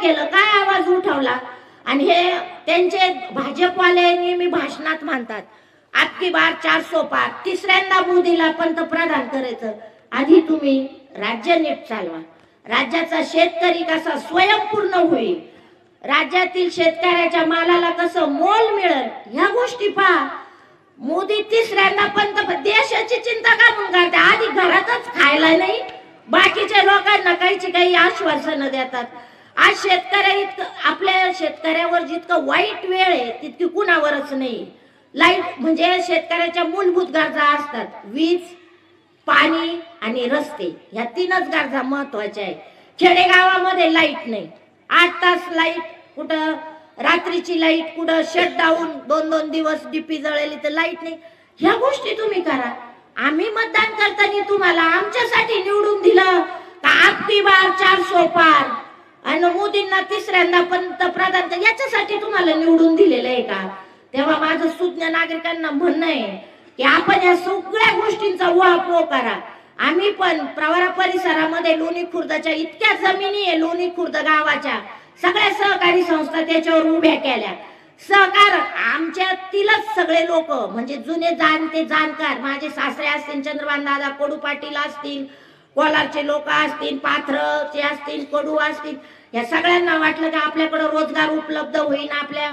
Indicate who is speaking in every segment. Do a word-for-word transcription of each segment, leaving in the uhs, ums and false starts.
Speaker 1: केलं, काय आवाज उठवला? आणि हे त्यांचे भाजपवाले नेहमी भाषणात म्हणतात आपकी बार चारसो पार, तिसऱ्यांदा मोदीला पंतप्रधान करायचं. आधी तुम्ही राज्य नीट चालवा, राज्याचा शेतकरी कसा स्वयंपूर्ण होईल, राज्यातील शेतकऱ्याच्या मालाला कसं मोल मिळेल, ह्या गोष्टी पहा. मोदी तिसऱ्यांदा पंतप्रधान, देशाची चिंता का म्हणून करते? आधी घरातच खायला नाही, बाकीच्या लोकांना काहीची काही आश्वासनं देतात. आज शेतकऱ्या आपल्या शेतकऱ्यावर जितकं वाईट वेळ आहे तितकी कुणावरच नाही. लाईट म्हणजे शेतकऱ्याच्या मूलभूत गरजा असतात, वीज, पाणी आणि रस्ते, ह्या तीनच गरजा महत्वाच्या आहेत. खेडेगावामध्ये लाईट नाही, आठ तास लाईट कुठं, रात्रीची लाईट कुठं, शटडाऊन, दोन दोन दिवस डीपी जळली तर लाईट नाही. ह्या गोष्टी तुम्ही करा. आम्ही मतदान करताना तुम्हाला आमच्यासाठी निवडून दिलं का आपकी बार चारसो पार आणि मोदींना तिसऱ्यांदा पंतप्रधान याच्यासाठी तुम्हाला निवडून दिलेलं आहे का? तेव्हा माझं सुज्ञ नागरिकांना म्हणणं आहे की आपण या सगळ्या गोष्टींचा उहापोह करा. आम्ही पण प्रवरा परिसरामध्ये लोणी खुर्दच्या इतक्या जमिनी आहे, लोणी खुर्द गावाच्या सगळ्या सहकारी संस्था त्याच्यावर उभ्या केल्या. सहकार आमच्यातीलच सगळे लोक म्हणजे जुने जाणते जाणकार, माझे सासरे असतील, चंद्रभान दादा कडू पाटील असतील, कोलारचे लोक असतील, पाथरचे असतील, कडू असतील, या सगळ्यांना वाटलं की आपल्याकडे रोजगार उपलब्ध होईल, आपल्या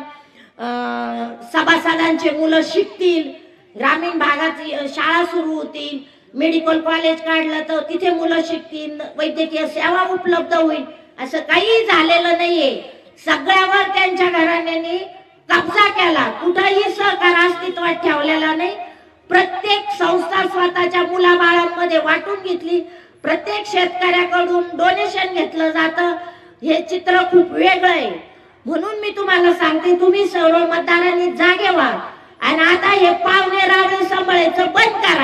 Speaker 1: सभासदांचे मुलं शिकतील, ग्रामीण भागात शाळा सुरू होतील, मेडिकल कॉलेज काढलं तर तिथे मुलं शिकतील, वैद्यकीय सेवा उपलब्ध होईल. असं काही झालेलं नाहीये. सगळ्यावर त्यांच्या घराण्यांनी कब्जा केला, कुठेही सहकार अस्तित्वात ठेवलेला नाही. प्रत्येक संस्था स्वतःच्या मुलाबाळांमध्ये वाटून घेतली, प्रत्येक शेतकऱ्याकडून डोनेशन घेतलं जातं. हे चित्र खूप वेगळं आहे. म्हणून मी तुम्हाला सांगते, तुम्ही सर्व मतदारांनी जागे व्हा आणि आता हे पावणे रावळे सांभाळायचं बंद करा.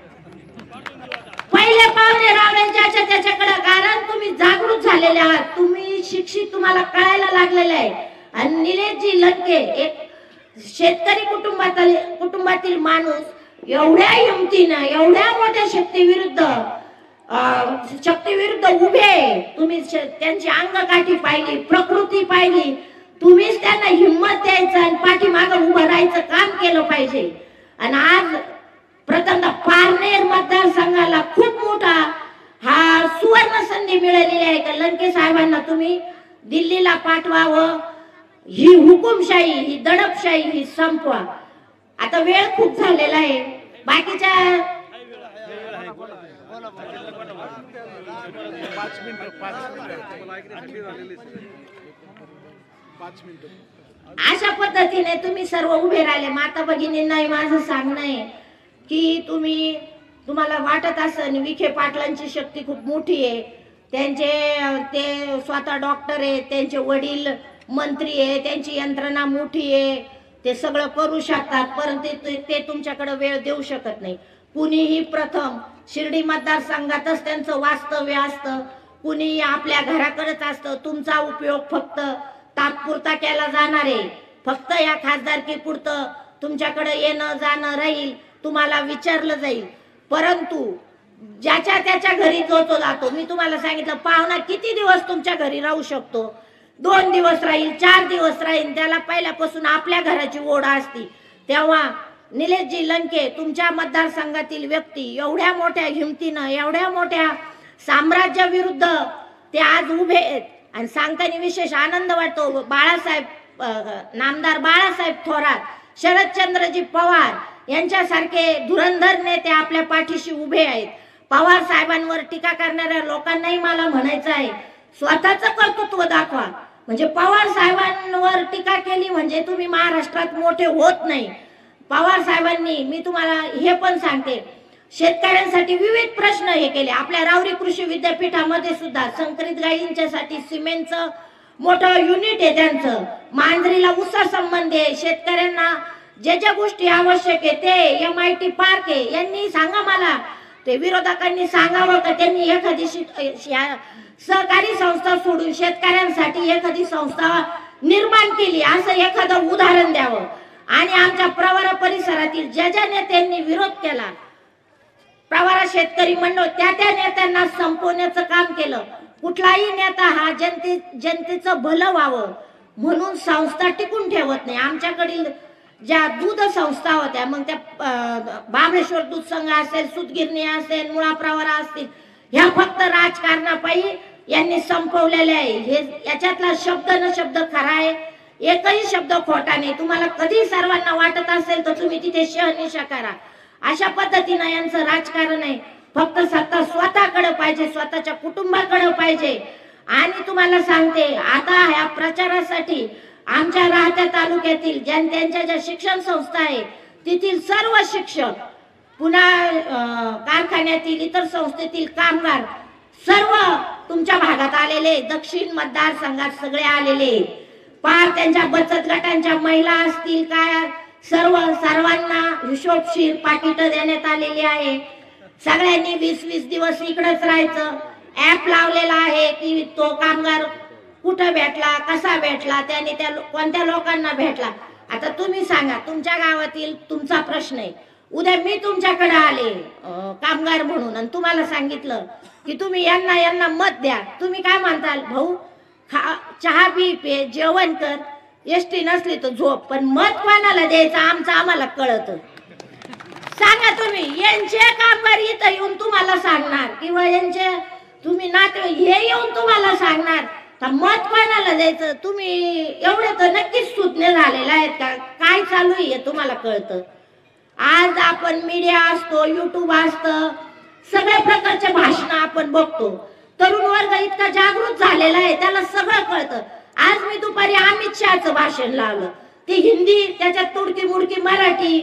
Speaker 1: पहिले पावणे रावळे ज्याच्या त्याच्याकडे, कारण तुम्ही जागृत झालेले आहात, तुम्ही शिक्षित, तुम्हाला कळायला लागलेलं आहे. आणि निलेशजी लंके एक शेतकरी कुटुंबातील कुटुंबातील माणूस एवढ्या हिमतीनं, एवढ्या मोठ्या शक्ती विरुद्ध शक्ती विरुद्ध उभे, तुम्ही त्यांची अंगकाठी पाहिली, प्रकृती पाहिली, तुम्हीच त्यांना हिम्मत द्यायचं आणि पाठीमागं उभं राहायचं काम केलं पाहिजे. आणि आज प्रथमतः पारनेर मतदारसंघाला खूप मोठा हा सुवर्ण संधी मिळालेली आहे का लंके साहेबांना तुम्ही दिल्लीला पाठवावं. ही हुकुमशाही, ही दडपशाही ही संपवा. आता वेळ खूप झालेला आहे. बाकीच्या अशा पद्धतीने तुम्ही सर्व उभे राहिले. माता भगिनींनाही माझं सांगणं आहे की तुम्ही, तुम्हाला वाटत असेल विखे पाटलांची शक्ती खूप मोठी आहे, त्यांचे ते स्वतः डॉक्टर आहे, त्यांचे वडील मंत्री आहे, त्यांची यंत्रणा मोठी आहे, ते सगळं करू शकतात, परंतु ते, ते तुमच्याकडे वेळ देऊ शकत नाही. कुणीही प्रथम शिर्डी मतदारसंघातच त्यांचं वास्तव्य असतं, कुणीही आपल्या घराकडेच असतं. तुमचा उपयोग फक्त तात्पुरता केला जाणार आहे, फक्त या खासदारकी पुरतं तुमच्याकडे येणं जाणं राहील, तुम्हाला विचारलं जाईल. परंतु ज्याच्या त्याच्या घरी जो तो जातो, मी तुम्हाला सांगितलं पाहुणा किती दिवस तुमच्या घरी राहू शकतो? दोन दिवस राहील, चार दिवस राहील, त्याला पहिल्यापासून आपल्या घराची ओढ असती. तेव्हा निलेशजी लंके तुमच्या मतदारसंघातील व्यक्ती एवढ्या मोठ्या हिमतीनं, एवढ्या मोठ्या साम्राज्य विरुद्ध ते आज उभे आहेत. आणि सांगताना विशेष आनंद वाटतो, बाळासाहेब नामदार बाळासाहेब थोरात, शरदचंद्रजी पवार यांच्यासारखे धुरंधर नेते आपल्या पाठीशी उभे आहेत. पवार साहेबांवर टीका करणाऱ्या लोकांनाही मला म्हणायचं आहे, स्वतःचं कर्तृत्व दाखवा. म्हणजे पवार साहेबांवर टीका केली म्हणजे तुम्ही महाराष्ट्रात मोठे होत नाही. पवार साहेबांनी, मी तुम्हाला हे पण सांगते, शेतकऱ्यांसाठी विविध प्रश्न हे केले. आपल्या रावरी कृषी विद्यापीठामध्ये सुद्धा संकरित गायींच्यासाठी सिमेंटचं मोठं युनिट आहे, त्यांचं मांजरीला उसा संबंध आहे, शेतकऱ्यांना ज्या ज्या गोष्टी आवश्यक आहे ते एम आय टी पार्क आहे. यांनी सांगा मला, ते विरोधकांनी सांगावं का त्यांनी एखादी सहकारी संस्था सोडून शेतकऱ्यांसाठी एखादी संस्था निर्माण केली, असं एखादं उदाहरण द्यावं. आणि आमच्या प्रवरा परिसरातील ज्या ज्या नेत्यांनी विरोध केला प्रवारा शेतकरी मंडळ त्या त्या नेत्यांना संपवण्याचं काम केलं। कुठलाही नेता हा जनते जनतेचं भलं व्हावं म्हणून संस्था टिकून ठेवत नाही। आमच्याकडील ज्या दूध संस्था होत्या, मग त्या बाबळेश्वर दूध संघ असेल, सूतगिरणी असेल, मुळा प्रवारा असतील, ह्या फक्त राजकारणापायी यांनी संपवलेले आहे। हे याच्यातला शब्द न शब्द खरा आहे, एकही शब्द खोटा नाही। तुम्हाला कधी सर्वांना वाटत असेल तर तुम्ही तिथे शहानिशा करा। अशा पद्धतीने यांचं राजकारण आहे। फक्त सत्ता स्वतःकडे पाहिजे, स्वतःच्या कुटुंबाकडे पाहिजे। आणि तुम्हाला सांगते, आता ह्या प्रचारासाठी आमच्या राहत्या तालुक्यातील ज्या त्यांच्या ज्या शिक्षण संस्था आहे तेथील सर्व शिक्षक, पुन्हा कारखान्यातील इतर संस्थेतील कामगार सर्व तुमच्या भागात आलेले, दक्षिण मतदारसंघात सगळे आलेले, पार त्यांच्या बचत गटांच्या महिला असतील काय, सर्व सर्वांना हिशोबशीर पाकिट देण्यात आलेली आहे। सगळ्यांनी वीस वीस दिवस इकडेच राहायचं। ऍप लावलेला आहे की तो कामगार कुठं भेटला, कसा भेटला, त्याने त्या कोणत्या लोकांना भेटला। आता तुम्ही सांगा, तुमच्या गावातील तुमचा प्रश्न आहे, उद्या मी तुमच्याकडे आले कामगार म्हणून आणि तुम्हाला सांगितलं की तुम्ही यांना यांना मत द्या, तुम्ही काय म्हणताल? भाऊ खा, चहा पी, पे, जेवण कर, एसटी नसली तर झोप, पण मत कोणाला द्यायचं आमचं आम्हाला कळत। सांगा तुम्ही, यांचे कामगार इथं येऊन तुम्हाला सांगणार किंवा यांचे तुम्ही नाते हे येऊन तुम्हाला सांगणार तर मत कोणाला द्यायचं? तुम्ही एवढे तर नक्कीच सुज्ञ झालेले आहेत का? काय चालू आहे तुम्हाला कळतं। आज आपण मीडिया असतो, युट्यूब असतं, सगळ्या प्रकारचे भाषण आपण बघतो। तरुण वर्ग इतका जागृत झालेला आहे, त्याला सगळं कळतं। आज मी दुपारी अमित शहाचं भाषण लावलं, ते हिंदी, त्याच्यात तुडकी मुडकी मराठी,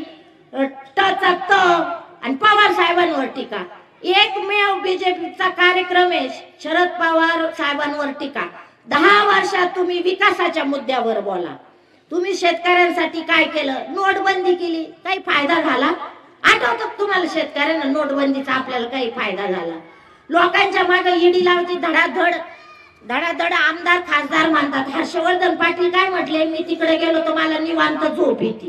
Speaker 1: टचा त आणि पवार साहेबांवर टीका। एकमेव बीजेपीचा कार्यक्रम आहे शरद पवार साहेबांवर टीका। दहा वर्षात तुम्ही विकासाच्या मुद्द्यावर बोला, तुम्ही शेतकऱ्यांसाठी काय केलं? नोटबंदी केली, काही फायदा झाला? आठवतं तुम्हाला शेतकऱ्यांना नोटबंदीचा आपल्याला काही फायदा झाला? लोकांच्या मागे ईडी लावती, धडाधड धडाधड आमदार खासदार म्हणतात। हर्षवर्धन पाटील काय म्हटले? मी तिकडे गेलो तर मला निवांत झोप येते,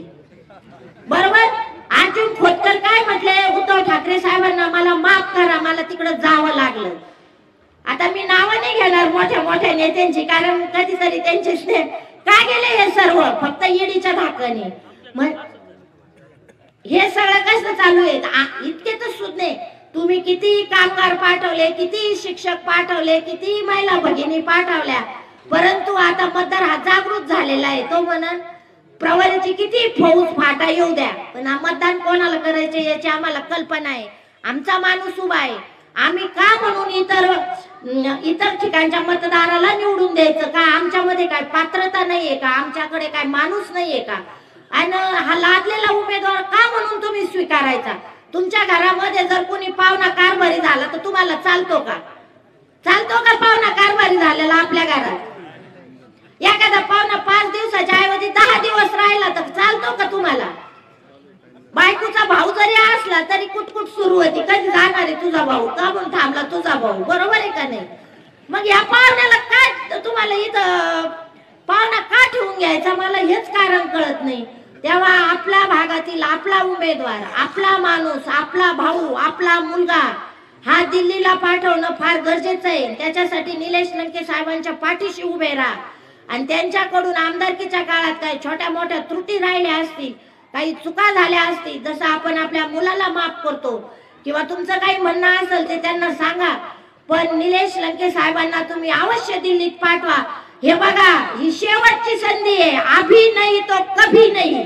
Speaker 1: बरोबर? अर्जुन खोतकर काय म्हटले? उद्धव ठाकरे साहेबांना मला माफ करा, मला तिकडे जावं लागलं। आता मी नावं नाही घेणार मोठ्या मोठ्या नेत्यांची, कारण कधीतरी त्यांचे काय गेले हे सर्व फक्त ईडीच्या धाकाने। मग हे सगळं कसं चालू आहे? इतके तर सुद्धा तुम्ही किती कामगार पाठवले, किती शिक्षक पाठवले, किती महिला भगिनी पाठवल्या, परंतु आता मतदार हा जागृत झालेला आहे। तो म्हणन प्रवरीची किती फौज फाटा येऊ द्या, पण मतदान कोणाला करायचे याची आम्हाला कल्पना आहे। आमचा माणूस उभा आहे, आम्ही का म्हणून इतर इतर ठिकाणच्या मतदाराला निवडून द्यायचं का? आमच्यामध्ये काय पात्रता नाहीये का? आमच्याकडे काय माणूस नाहीये का? आणि हा लादलेला उमेदवार का म्हणून तुम्ही स्वीकारायचा? तुमच्या घरामध्ये जर कोणी पाहुणा कारभारी झाला तर तुम्हाला चालतो का? चालतो का पाहुणा कारभारी झालेला आपल्या घरात? एखादा पाहुणा पाच दिवसाच्या ऐवजी दहा दिवस राहिला तर चालतो का तुम्हाला? बायकोचा भाऊ जरी असला तरी कुटकुट सुरू होती, कधी जाणार आहे तुझा भाऊ, का म्हणून थांबला तुझा भाऊ, बरोबर आहे का नाही? मग या पाहुण्याला काय तुम्हाला इथं पाहुणा का ठेवून घ्यायचा? मला हेच कारण कळत नाही। तेव्हा आपल्या भागातील आपला उमेदवार, आपला माणूस, आपला भाऊ, आपला मुलगा हा दिल्लीला पाठवणं फार गरजेचं आहे। त्याच्यासाठी निलेश लंके साहेबांच्या पाठीशी उभे राहा आणि त्यांच्याकडून आमदारकीच्या काळात काही छोट्या मोठ्या त्रुटी राहिल्या असतील, काही चुका झाल्या असतील, जसं आपण आपल्या मुलाला माफ करतो किंवा तुमचं काही म्हणणं असेल ते त्यांना सांगा, पण निलेश लंके साहेबांना तुम्ही अवश्य दिल्लीत पाठवा। हे बघा, ही शेवटची संधी आहे, अभी नाही तो कभी नाही,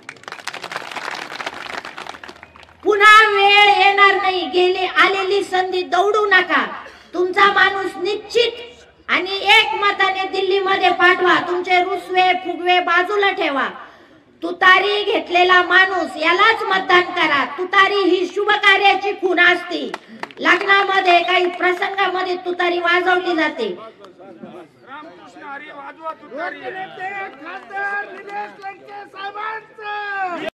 Speaker 1: पुन्हा वेळ येणार नाही। गेली आलेली संधी दौडू नका, तुमचा माणूस निश्चित आणि एक मताने दिल्लीमध्ये पाठवा। तुमचे रुसवे फुगवे बाजूला ठेवा, तुतारी घेतलेला माणूस यालाच मतदान करा। तुतारी ही शुभ कार्याची खूण असते, लग्नामध्ये काही प्रसंगामध्ये तुतारी वाजवली जाते।